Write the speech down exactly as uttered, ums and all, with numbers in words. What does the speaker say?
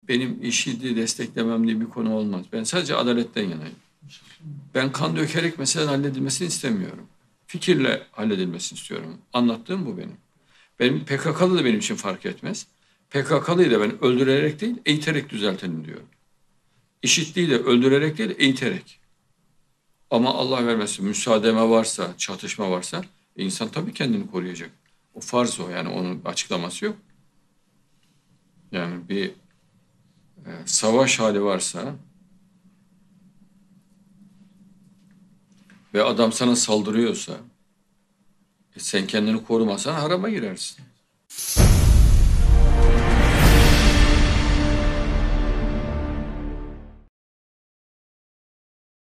benim IŞİD'i desteklemem diye bir konu olmaz. Ben sadece adaletten yanayım. Ben kan dökerek meselenin halledilmesini istemiyorum. Fikirle halledilmesini istiyorum. Anlattığım bu benim. Benim P K K'lı da benim için fark etmez. P K K'lıyı da ben öldürerek değil, eğiterek düzeltelim diyorum. IŞİD'liyi de öldürerek değil, eğiterek. Ama Allah vermesin müsaademe varsa, çatışma varsa e insan tabii kendini koruyacak. O farz o, yani onun açıklaması yok. Yani bir e, savaş hali varsa ve adam sana saldırıyorsa e sen kendini korumazsan harama girersin.